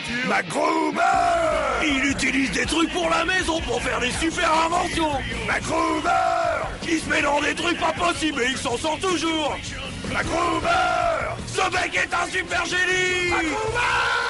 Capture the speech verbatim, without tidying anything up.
voiture. MacGruber! Il utilise des trucs pour la maison pour faire des super inventions. MacGruber! Il se met dans des trucs pas possibles et il s'en sort toujours. MacGruber! Ce mec est un super génie. MacGruber!